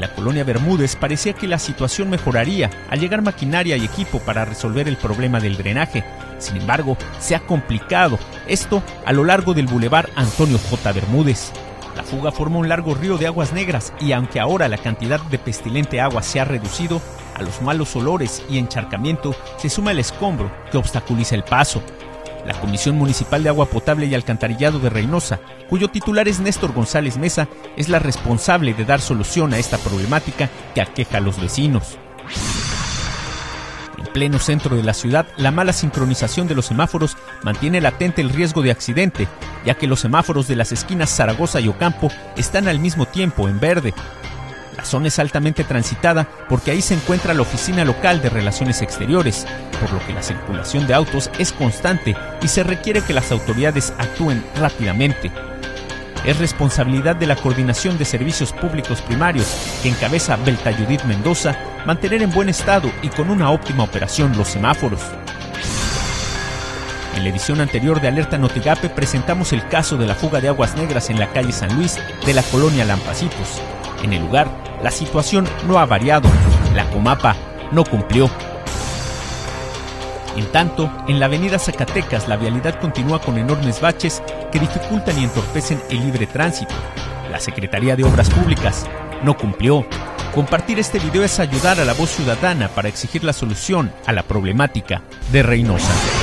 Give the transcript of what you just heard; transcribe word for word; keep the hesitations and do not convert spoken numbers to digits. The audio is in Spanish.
En la colonia Bermúdez parecía que la situación mejoraría al llegar maquinaria y equipo para resolver el problema del drenaje. Sin embargo, se ha complicado, esto a lo largo del bulevar Antonio J. Bermúdez. La fuga forma un largo río de aguas negras y aunque ahora la cantidad de pestilente agua se ha reducido, a los malos olores y encharcamiento se suma el escombro que obstaculiza el paso. La Comisión Municipal de Agua Potable y Alcantarillado de Reynosa, cuyo titular es Néstor González Mesa, es la responsable de dar solución a esta problemática que aqueja a los vecinos. En pleno centro de la ciudad, la mala sincronización de los semáforos mantiene latente el riesgo de accidente, ya que los semáforos de las esquinas Zaragoza y Ocampo están al mismo tiempo en verde. La zona es altamente transitada porque ahí se encuentra la Oficina Local de Relaciones Exteriores, por lo que la circulación de autos es constante y se requiere que las autoridades actúen rápidamente. Es responsabilidad de la Coordinación de Servicios Públicos Primarios, que encabeza Belta Judith Mendoza, mantener en buen estado y con una óptima operación los semáforos. En la edición anterior de Alerta Notigape presentamos el caso de la fuga de aguas negras en la calle San Luis de la colonia Lampacitos. En el lugar, la situación no ha variado, la Comapa no cumplió. En tanto, en la avenida Zacatecas la vialidad continúa con enormes baches que dificultan y entorpecen el libre tránsito. La Secretaría de Obras Públicas no cumplió. Compartir este video es ayudar a la voz ciudadana para exigir la solución a la problemática de Reynosa.